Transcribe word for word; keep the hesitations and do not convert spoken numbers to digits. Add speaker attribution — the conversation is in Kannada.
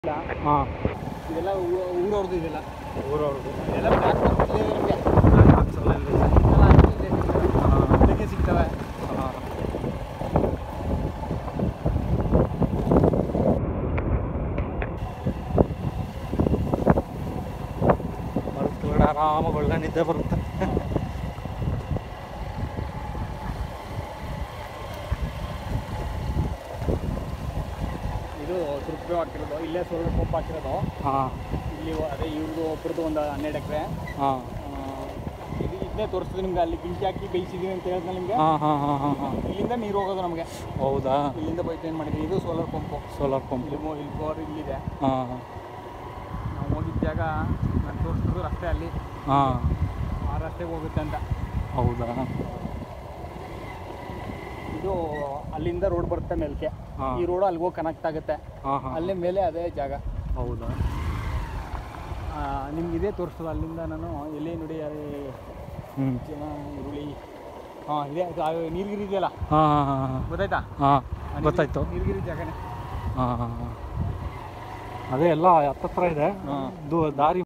Speaker 1: ಹಾಂ
Speaker 2: ಇದೆಲ್ಲ ಊರವ್ರದ್ದು ಇದೆಲ್ಲ
Speaker 1: ಊರವ್ರದ್ದು
Speaker 2: ಇದೆಲ್ಲ ಬ್ಲಾಕ್ ನಮಗೆ ಸಿಗ್ತವೆ.
Speaker 1: ಹಾಂ ಮಲ್ತ್ಕೊಂಡು ಆರಾಮಾಗಿ ಒಳ್ಳೆ ನಿದ್ದೆ ಬರುತ್ತೆ.
Speaker 2: ಇದು ಸುರುಪು ಹಾಕಿರೋದು, ಇಲ್ಲೇ ಸೋಲಾರ್ ಪಂಪ್ ಹಾಕಿರೋದು.
Speaker 1: ಹಾಂ
Speaker 2: ಇಲ್ಲಿ ಅದೇ ಇವ್ರದ್ದು ಒಬ್ಬರದ್ದು ಒಂದು ಹನ್ನೆರಡು ಎಕರೆ.
Speaker 1: ಹಾಂ
Speaker 2: ಇದು ಇದನ್ನೇ ತೋರಿಸ್ತೀವಿ ನಿಮ್ಗೆ. ಅಲ್ಲಿ ಬೆಂಕಿ ಹಾಕಿ ಬೇಯಿಸಿದೀವಿ ಅಂತ ಹೇಳಿದ್ರೆ ನಿಮಗೆ
Speaker 1: ಹಾಂ ಹಾಂ ಹಾಂ ಹಾಂ ಹಾಂ
Speaker 2: ಇಲ್ಲಿಂದ ನೀರು ಹೋಗೋದು ನಮಗೆ.
Speaker 1: ಹೌದಾ?
Speaker 2: ಇಲ್ಲಿಂದ ಪೈಪ್ ಏನು ಮಾಡಿದ್ವಿ. ಇದು ಸೋಲಾರ್ ಪಂಪು.
Speaker 1: Solar pump.
Speaker 2: ಇಲ್ಲಿ ಮೋ ಇಲ್ಲಿ ಬೋರ್ ಇಲ್ಲಿದೆ.
Speaker 1: ಹಾಂ
Speaker 2: ನಾವು ಹೋಗಿದ್ದ ಜಾಗ ನಾನು ತೋರಿಸಿದ್ರು ರಸ್ತೆ ಅಲ್ಲಿ.
Speaker 1: ಹಾಂ
Speaker 2: ಆ ರಸ್ತೆಗೆ ಹೋಗುತ್ತೆ ಅಂತ.
Speaker 1: ಹೌದಾ?
Speaker 2: ಇದು ಅಲ್ಲಿಂದ ರೋಡ್ ಬರುತ್ತೆ ಮೇಲ್ಕೆ.
Speaker 1: ಹಾಂ
Speaker 2: ಈ ರೋಡು ಅಲ್ಲಿಗೆ ಹೋಗಿ ಕನೆಕ್ಟ್ ಆಗುತ್ತೆ.
Speaker 1: ಹಾಂ ಹಾಂ
Speaker 2: ಅಲ್ಲೇ ಮೇಲೆ ಅದೇ ಜಾಗ.
Speaker 1: ಹೌದಾ?
Speaker 2: ನಿಮ್ಗೆ ಇದೇ ತೋರಿಸೋದು. ಅಲ್ಲಿಂದ ನಾನು ಎಲ್ಲಿ ನೋಡಿ ಅಲ್ಲಿ
Speaker 1: ಹ್ಞೂ
Speaker 2: ಜನ ಈರುಳ್ಳಿ. ಹಾಂ ಇದೆ ನೀರ್ಗಿರಿ ಇದೆಯಲ್ಲ,
Speaker 1: ಹಾಂ ಹಾಂ ಹಾಂ ಹಾಂ
Speaker 2: ಗೊತ್ತಾಯ್ತಾ?
Speaker 1: ಹಾಂ ಗೊತ್ತಾಯ್ತು.
Speaker 2: ನೀರ್ಗಿರಿ ಜಾಗನೇ.
Speaker 1: ಹಾಂ ಹಾಂ ಹಾಂ ಅದೇ ಎಲ್ಲ ಹತ್ತತ್ರ ಇದೆ. ದಾರಿ